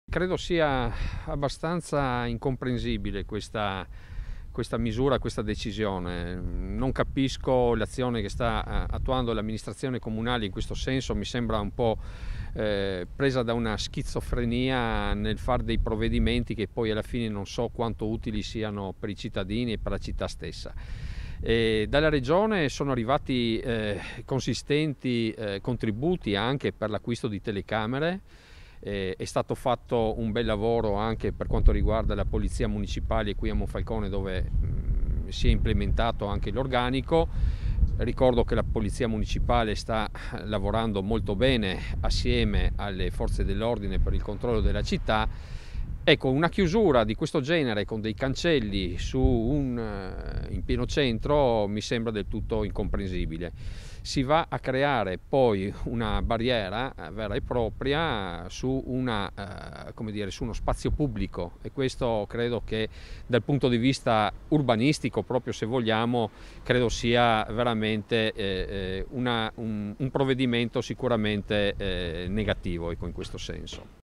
Credo sia abbastanza incomprensibile questa misura, questa decisione. Non capisco l'azione che sta attuando l'amministrazione comunale in questo senso, mi sembra un po' presa da una schizofrenia nel fare dei provvedimenti che poi alla fine non so quanto utili siano per i cittadini e per la città stessa. Dalla Regione sono arrivati consistenti contributi anche per l'acquisto di telecamere. È stato fatto un bel lavoro anche per quanto riguarda la polizia municipale qui a Monfalcone, dove si è implementato anche l'organico. Ricordo che la polizia municipale sta lavorando molto bene assieme alle forze dell'ordine per il controllo della città. Ecco, una chiusura di questo genere con dei cancelli in pieno centro mi sembra del tutto incomprensibile. Si va a creare poi una barriera vera e propria su su uno spazio pubblico, e questo credo che dal punto di vista urbanistico, proprio se vogliamo, credo sia veramente un provvedimento sicuramente negativo, ecco, in questo senso.